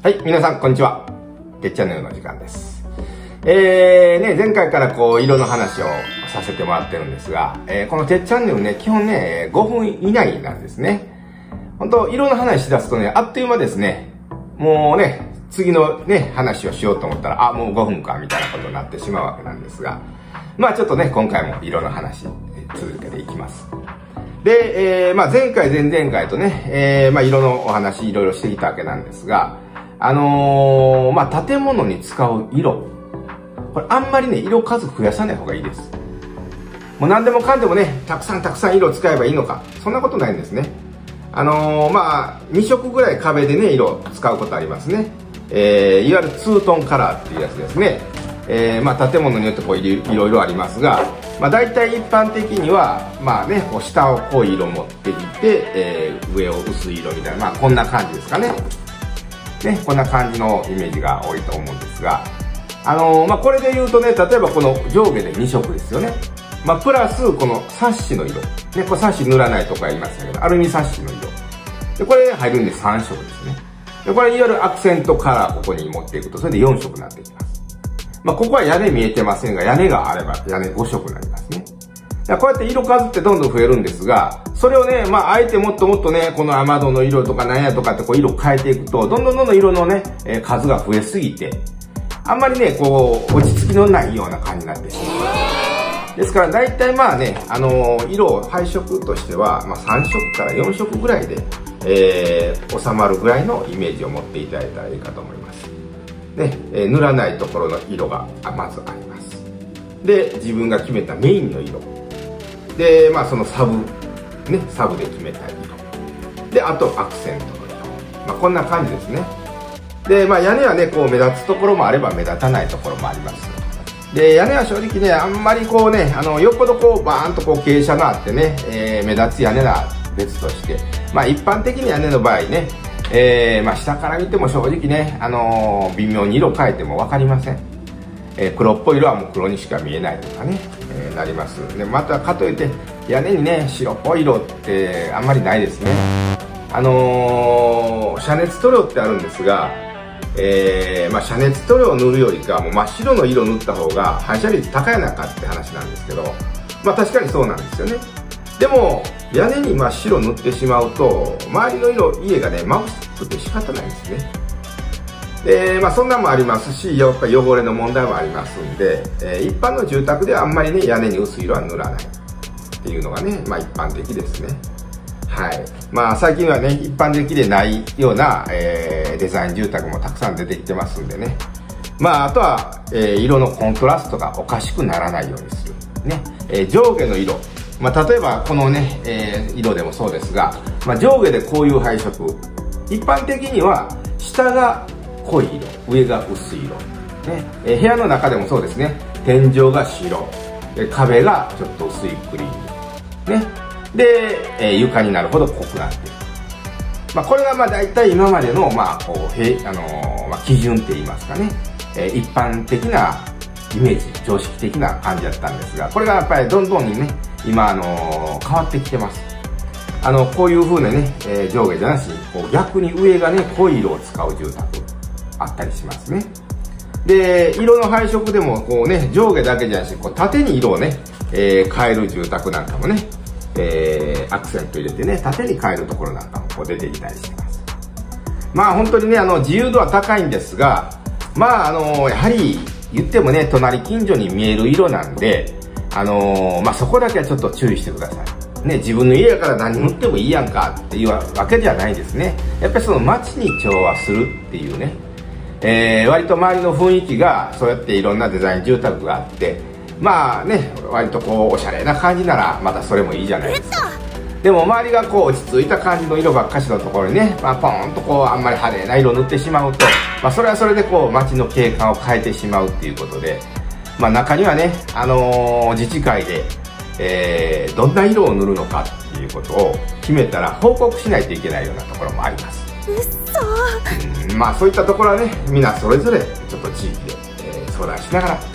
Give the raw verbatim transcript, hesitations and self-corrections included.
はい、皆さん、こんにちは。てっちゃんのようの時間です。えー、ね、前回からこう、色の話をさせてもらってるんですが、えー、このてっちゃんのね、基本ね、ごふん以内なんですね。ほんと、色の話し出すとね、あっという間ですね。もうね、次のね、話をしようと思ったら、あ、もうごふんか、みたいなことになってしまうわけなんですが、まあちょっとね、今回も色の話、続けていきます。で、えー、まあ前回、前々回とね、えー、まあ色のお話、いろいろしてきたわけなんですが、あのー、まあ、建物に使う色。これあんまりね、色数増やさない方がいいです。もう何でもかんでもね、たくさんたくさん色を使えばいいのか。そんなことないんですね。あのー、まあ、に色ぐらい壁でね、色を使うことありますね。えー、いわゆるツートンカラーっていうやつですね。えー、まあ、建物によってこういろいろありますが、まあ、大体一般的には、まあね、こう下を濃い色持っていて、えー、上を薄い色みたいな、まあ、こんな感じですかね。ね、こんな感じのイメージが多いと思うんですが、あのー、まあ、これで言うとね、例えばこの上下でに色ですよね。まあ、プラス、このサッシの色。ね、これサッシ塗らないとか言いましたけど、アルミサッシの色。で、これ入るんでさん色ですね。で、これいわゆるアクセントカラーここに持っていくと、それでよん色になってきます。まあ、ここは屋根見えてませんが、屋根があれば屋根ご色になりますね。こうやって色数ってどんどん増えるんですが、それをね、まあ、あえてもっともっとね、この雨戸の色とかなんやとかってこう色変えていくと、どんどんどんどん色のね、えー、数が増えすぎて、あんまりね、こう、落ち着きのないような感じになってしまう。ですから、大体まあね、あのー、色、配色としては、まあ、さん色からよん色ぐらいで、えー、収まるぐらいのイメージを持っていただいたらいいかと思います。ね、えー、塗らないところの色がまずあります。で、自分が決めたメインの色。で、まあそのサブ、ね、サブで決めた色。で、あとアクセントの色。まあこんな感じですね。で、まあ屋根はね、こう目立つところもあれば目立たないところもあります。で、屋根は正直ね、あんまりこうね、あの、よっぽどこうバーンとこう傾斜があってね、えー、目立つ屋根は別として、まあ一般的に屋根の場合ね、えー、まあ下から見ても正直ね、あのー、微妙に色変えてもわかりません。えー、黒っぽい色はもう黒にしか見えないとかね、えー、なります。で、またかといって屋根にね、白っぽい色ってあんまりないですね。あのー、遮熱塗料ってあるんですが、えー、まあ遮熱塗料を塗るよりかもう真っ白の色を塗った方が反射率高いやなかって話なんですけど、まあ確かにそうなんですよね。でも屋根に真っ白塗ってしまうと周りの色、家がね、眩しくて仕方ないんですね。で、まあそんなんもありますし、やっぱり汚れの問題もありますんで、えー、一般の住宅ではあんまりね、屋根に薄い色は塗らないっていうのがね、まあ一般的ですね。はい。まあ最近はね、一般的でないような、えー、デザイン住宅もたくさん出てきてますんでね。まああとは、えー、色のコントラストがおかしくならないようにする。ね。えー、上下の色。まあ例えばこのね、えー、色でもそうですが、まあ上下でこういう配色。一般的には、下が濃い色、上が薄い色、ねえー、部屋の中でもそうですね。天井が白、で壁がちょっと薄いクリーム、ね、で、えー、床になるほど濃くなっている。まあ、これがまあ大体今までの、まあこうへあのーまあ、基準って言いますかね、えー、一般的なイメージ、常識的な感じだったんですが、これがやっぱりどんどんにね、今、あのー、変わってきてます。あのこういう風なね、えー、上下じゃなしにこう逆に上がね、濃い色を使う住宅あったりしますね。で、色の配色でもこうね、上下だけじゃなしにこう縦に色をね、えー、変える住宅なんかもね、えー、アクセント入れてね、縦に変えるところなんかもこう出てきたりしてます。まあ本当にね、あの自由度は高いんですが、まああのやはり言ってもね、隣近所に見える色なんで、あのまあそこだけはちょっと注意してください。ね、自分の家やから何塗ってもいいやんかっていうわけじゃないですね。やっぱりその街に調和するっていうね、えー、割と周りの雰囲気がそうやっていろんなデザイン住宅があって、まあね、割とこうおしゃれな感じならまたそれもいいじゃないですか。でも周りがこう落ち着いた感じの色ばっかしのところにね、まあ、ポーンとこうあんまり派手な色を塗ってしまうと、まあ、それはそれでこう街の景観を変えてしまうっていうことで、まあ、中にはね、あのー、自治会でえー、どんな色を塗るのかっていうことを決めたら報告しないといけないようなところもあります。 うっそー。 うん、まあそういったところはね、みんなそれぞれちょっと地域で、えー、相談しながら